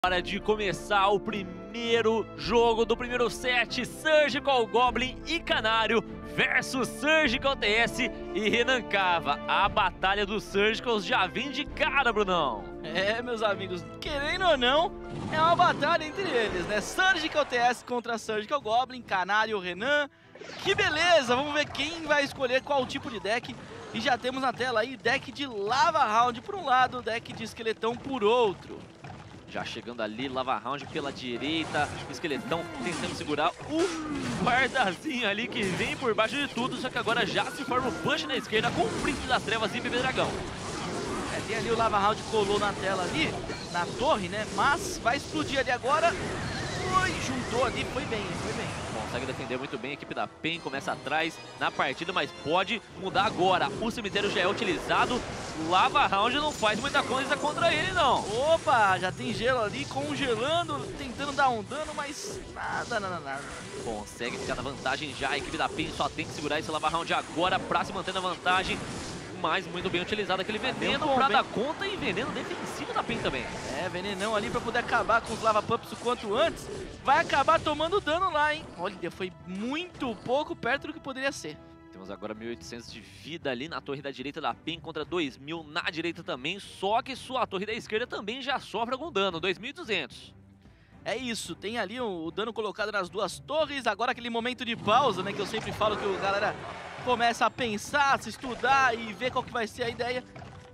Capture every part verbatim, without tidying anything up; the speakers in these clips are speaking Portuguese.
Hora de começar o primeiro jogo do primeiro set, Surgical Goblin e Canário versus Surgical T S e Renan Cava. A batalha dos Surgicals já vem de cara, Brunão. É, meus amigos, querendo ou não, é uma batalha entre eles, né? Surgical T S contra Surgical Goblin, Canário, Renan. Que beleza, vamos ver quem vai escolher qual tipo de deck. E já temos na tela aí deck de Lava Round por um lado, deck de Esqueletão por outro. Já chegando ali, Lava Round pela direita, o Esqueletão tentando segurar o guardazinho ali que vem por baixo de tudo, só que agora já se forma o punch na esquerda com o Príncipe das Trevas e Bebê Dragão. É, tem ali o Lava Round colou na tela ali, na torre, né? Mas vai explodir ali agora. Ui, juntou ali, foi bem, foi bem. Consegue defender muito bem, a equipe da P E N começa atrás na partida, mas pode mudar agora. O cemitério já é utilizado, Lava Round não faz muita coisa contra ele não. Opa, já tem gelo ali, congelando, tentando dar um dano, mas nada, nada, nada. Consegue ficar na vantagem já, a equipe da P E N só tem que segurar esse Lava Round agora pra se manter na vantagem. Mas muito bem utilizado aquele veneno bom, pra bem. dar conta e veneno defensivo da P E N também. É, venenão ali pra poder acabar com os Lava Pumps o quanto antes. Vai acabar tomando dano lá, hein? Olha, foi muito pouco perto do que poderia ser. Temos agora mil e oitocentos de vida ali na torre da direita da P E N contra dois mil na direita também. Só que sua torre da esquerda também já sofre algum dano, dois mil e duzentos. É isso, tem ali o, o dano colocado nas duas torres. Agora aquele momento de pausa, né? Que eu sempre falo que a galera começa a pensar, se estudar e ver qual que vai ser a ideia.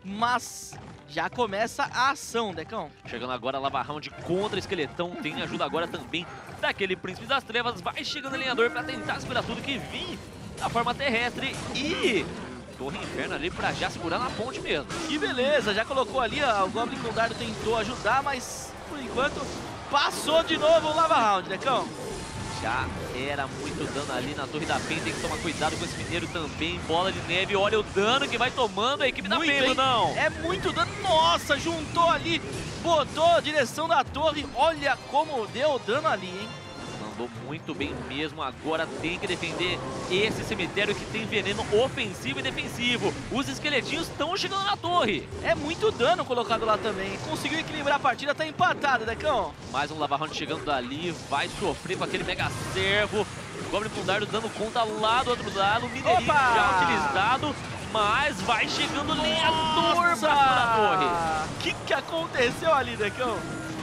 Mas já começa a ação, Decão. Chegando agora Lava Round contra Esqueletão. Tem ajuda agora também daquele Príncipe das Trevas. Vai chegando o alinhador pra tentar segurar tudo que vem da forma terrestre. E Torre Inferno ali pra já segurar na ponte mesmo. Que beleza, já colocou ali, ó, o Goblin com o dardo tentou ajudar, mas por enquanto passou de novo o Lava Round, Decão. Já era muito dano ali na torre da P E N, tem que tomar cuidado com esse mineiro também. Bola de neve, olha o dano que vai tomando a equipe da P E N, não. É muito dano, nossa, juntou ali, botou a direção da torre, olha como deu dano ali, hein. Mandou muito bem mesmo, agora tem que defender esse cemitério que tem veneno ofensivo e defensivo. Os esqueletinhos estão chegando na torre. É muito dano colocado lá também, conseguiu equilibrar a partida, tá empatada, Decão. Mais um Lava Round chegando dali, vai sofrer com aquele Mega Servo. Goblin com dardo dando conta lá do outro lado, o mineirinho Opa! já utilizado. Mas vai chegando lenhador pra fora da torre. O que que aconteceu ali, Decão?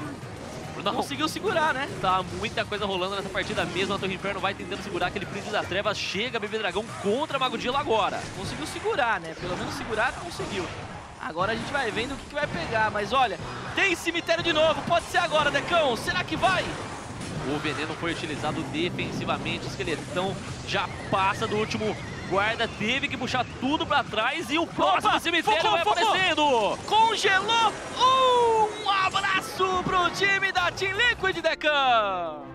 Não conseguiu segurar, né? Tá muita coisa rolando nessa partida mesmo. A Torre Inferno vai tentando segurar aquele Príncipe das Trevas. Chega Bebê Dragão contra Mago Dilo agora. Conseguiu segurar, né? Pelo menos segurar, conseguiu. Agora a gente vai vendo o que, que vai pegar. Mas olha, tem cemitério de novo. Pode ser agora, Decão. Será que vai? O veneno foi utilizado defensivamente. O Esqueletão já passa do último guarda. Teve que puxar tudo pra trás. E o próximo Opa, cemitério focou, vai focou. aparecendo. Congelou. Um abraço pro time da Team Liquid, Decão.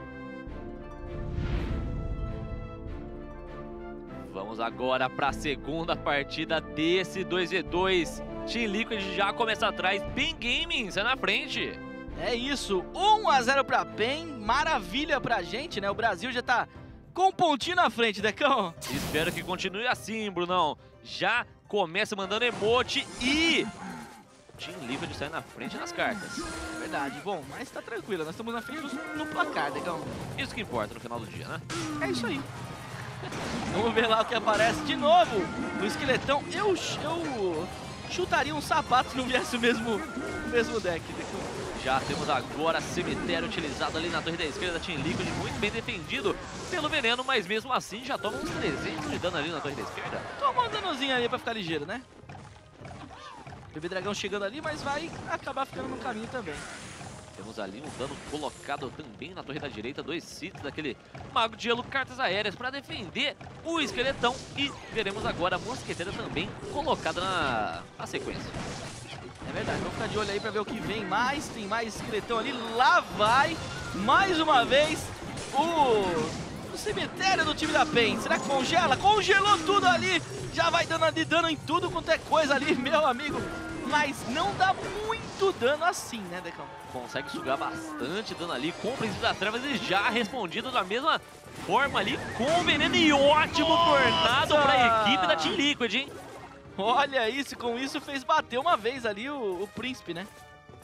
Vamos agora para a segunda partida desse dois v dois. Team Liquid já começa atrás. P E N Gaming sai na frente. É isso, um a zero pra P E N, maravilha pra gente, né? O Brasil já tá com um pontinho na frente, Decão. Espero que continue assim, Brunão. Já começa mandando emote e Team Liquid sai na frente nas cartas. Verdade, bom, mas tá tranquilo, nós estamos na frente no placar, Decão. Isso que importa no final do dia, né? É isso aí. Vamos ver lá o que aparece de novo. O Esqueletão, eu, eu chutaria um sapato se não viesse o mesmo, o mesmo deck, Decão. Já temos agora cemitério utilizado ali na torre da esquerda da Team Liquid, muito bem defendido pelo veneno, mas mesmo assim já toma uns trezentos de dano ali na torre da esquerda. Toma um danozinho ali pra ficar ligeiro, né? Bebê Dragão chegando ali, mas vai acabar ficando no caminho também. Temos ali um dano colocado também na torre da direita, dois sítios daquele Mago de Gelo, cartas aéreas para defender o Esqueletão. E veremos agora a Mosqueteira também colocada na, na sequência. É verdade, vamos ficar de olho aí pra ver o que vem mais. Tem mais Esqueletão ali, lá vai mais uma vez o, o cemitério do time da P E N. Será que congela? Congelou tudo ali, já vai dando ali dano em tudo quanto é coisa ali, meu amigo. Mas não dá muito dano assim, né, Decão? Consegue sugar bastante dano ali com o Príncipe das Trevas e já respondido da mesma forma ali com o veneno e ótimo tornado para a equipe da Team Liquid, hein? Olha isso, com isso fez bater uma vez ali o, o Príncipe, né?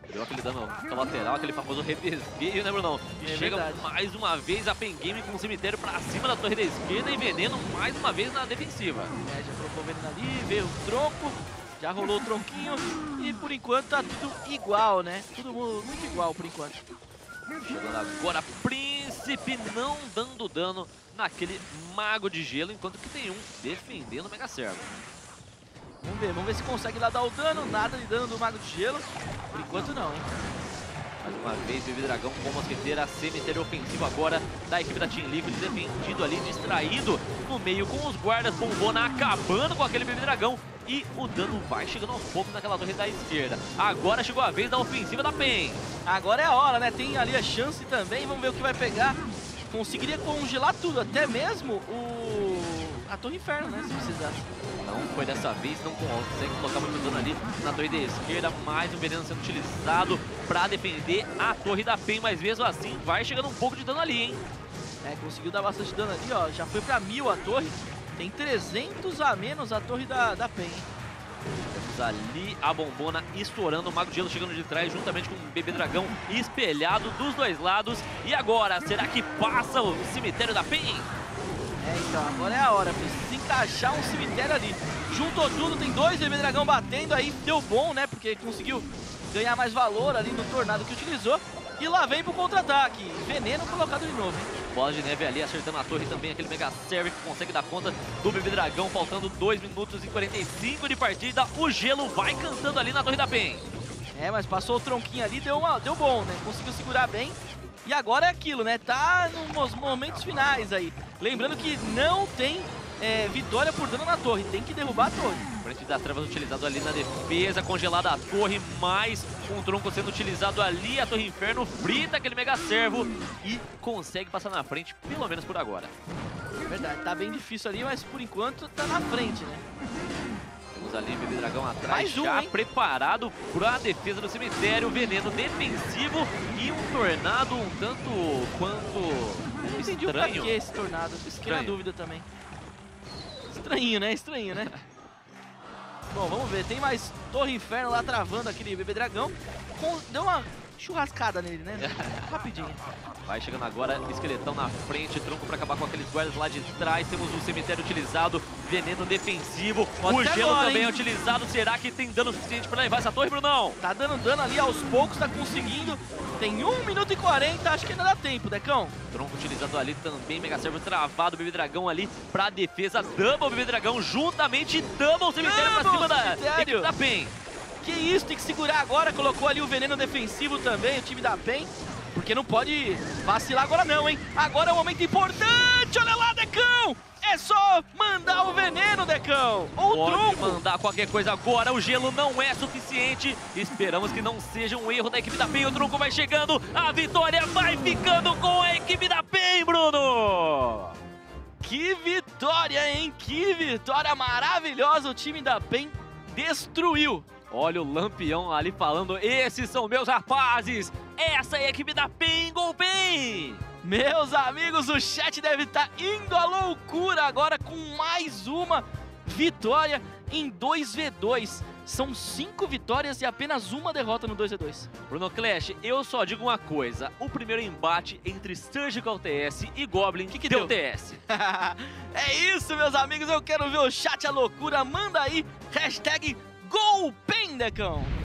Deu aquele dano colateral, aquele famoso revesgueio, né, Brunão? E é chega verdade. mais uma vez a Pen Game com o cemitério pra cima da torre da esquerda e Veneno mais uma vez na defensiva. É, já colocou o Veneno ali, veio o tronco, já rolou o tronquinho e por enquanto tá tudo igual, né? Tudo muito igual por enquanto. Chegando agora Príncipe não dando dano naquele Mago de Gelo, enquanto que tem um defendendo o Mega Servo. Vamos ver, vamos ver se consegue lá dar o dano, nada de dano do Mago de Gelo. Por enquanto não, hein? Mais uma vez, Baby Dragão com mosqueteira, cemitério ofensivo agora da equipe da Team Liquid, defendido ali, distraído no meio com os guardas, Bombona acabando com aquele Baby Dragão e o dano vai chegando aos poucos naquela torre da esquerda. Agora chegou a vez da ofensiva da Pen. Agora é a hora, né? Tem ali a chance também, vamos ver o que vai pegar. Conseguiria congelar tudo, até mesmo o... a Torre Inferno, né? Se precisasse. Não foi dessa vez, não consegue colocar muito dano ali na torre da esquerda. Mais um veneno sendo utilizado para defender a torre da Pen, mas mesmo assim vai chegando um pouco de dano ali, hein? É, conseguiu dar bastante dano ali, ó. Já foi para mil a torre. Tem trezentos a menos a torre da, da Pen. Temos ali a Bombona estourando, o Mago de Gelo chegando de trás, juntamente com o Bebê Dragão espelhado dos dois lados. E agora, será que passa o cemitério da Pen? É, então, agora é a hora, precisa encaixar um cemitério ali. Juntou tudo, tem dois Bebê Dragão batendo, aí deu bom, né, porque conseguiu ganhar mais valor ali no tornado que utilizou. E lá vem pro contra-ataque, Veneno colocado de novo, hein? Bola de neve ali, acertando a torre também, aquele Mega Serve que consegue dar conta do Bebê Dragão, faltando dois minutos e quarenta e cinco de partida. O gelo vai cantando ali na torre da Pen. É, mas passou o tronquinho ali, deu, uma, deu bom, né? Conseguiu segurar bem. E agora é aquilo, né? Tá nos momentos finais aí. Lembrando que não tem é, vitória por dano na torre, tem que derrubar a torre. Frente das Trevas utilizado ali na defesa, congelada a torre, mais um tronco sendo utilizado ali, a Torre Inferno frita aquele Mega Servo e consegue passar na frente, pelo menos por agora. É verdade, tá bem difícil ali, mas por enquanto tá na frente, né? Temos ali Bebê Dragão atrás, Mais um, já hein? preparado para a defesa do cemitério, veneno defensivo e um tornado um tanto quanto Não entendi estranho. o pra que esse tornado, fiquei na dúvida também. Estranho, né? Estranho, né? Bom, vamos ver, tem mais Torre Inferno lá travando aquele Bebê Dragão. Com... Deu uma churrascada nele, né? Rapidinho. Vai chegando agora, esqueletão na frente, tronco pra acabar com aqueles guardas lá de trás. Temos um cemitério utilizado, veneno defensivo. Pode o ser gelo agora, também hein? é utilizado. Será que tem dano suficiente pra levar essa torre, Brunão? Tá dando dano ali aos poucos, tá conseguindo. Tem um minuto e quarenta, acho que ainda dá tempo, Decão. Tronco utilizado ali também, Mega Servo travado, Bebê Dragão ali pra defesa. Double Bebê Dragão juntamente, double cemitério Double pra cima da cemitério. equipe da Pen. Que isso, tem que segurar agora. Colocou ali o veneno defensivo também, o time da Pen. Porque não pode vacilar agora não, hein? Agora é um momento importante, olha lá, Decão! É só mandar o veneno, Decão! Ou o Pode tronco! mandar qualquer coisa agora, o gelo não é suficiente. Esperamos que não seja um erro da equipe da Pen. O tronco vai chegando, a vitória vai ficando com a equipe da Pen, Bruno! Que vitória, hein? Que vitória maravilhosa! O time da Pen destruiu. Olha o Lampião ali falando, esses são meus rapazes, essa é a equipe da Pen, Gol Pen! Meus amigos, o chat deve estar indo à loucura agora com mais uma vitória em dois a dois. São cinco vitórias e apenas uma derrota no dois a dois. Bruno Clash, eu só digo uma coisa, o primeiro embate entre Surgical T S e Goblin que, que deu deu? T S. É isso, meus amigos, eu quero ver o chat à loucura. Manda aí, hashtag GolPen, Decão.